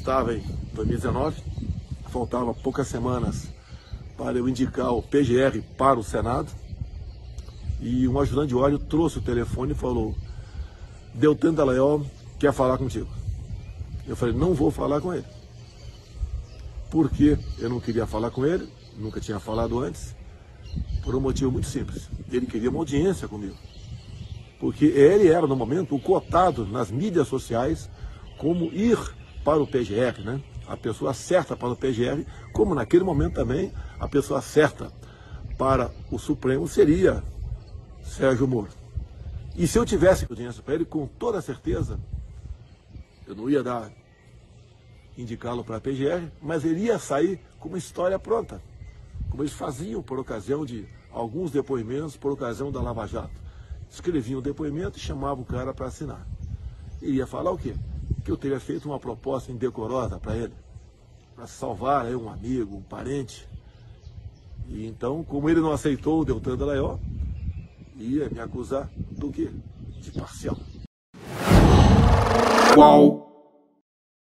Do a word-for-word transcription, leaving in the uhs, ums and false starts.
estava em dois mil e dezenove, faltavam poucas semanas para eu indicar o P G R para o Senado, e um ajudante de ordem trouxe o telefone e falou: Deltan Dallagnol quer falar contigo. Eu falei: não vou falar com ele. Porque eu não queria falar com ele, nunca tinha falado antes, por um motivo muito simples. Ele queria uma audiência comigo. Porque ele era, no momento, o cotado nas mídias sociais como ir para o P G R, né? A pessoa certa para o P G R, como naquele momento também a pessoa certa para o Supremo seria Sérgio Moro. E se eu tivesse audiência para ele, com toda certeza, eu não ia dar, indicá-lo para a P G R, mas ele ia sair com uma história pronta, como eles faziam por ocasião de alguns depoimentos, por ocasião da Lava Jato. Escreviam o depoimento e chamavam o cara para assinar. Ele ia falar o quê? Que eu teria feito uma proposta indecorosa para ele, para salvar aí um amigo, um parente. E então, como ele não aceitou o Deltan Dallagnol, ia me acusar do quê? De parcial. Qual?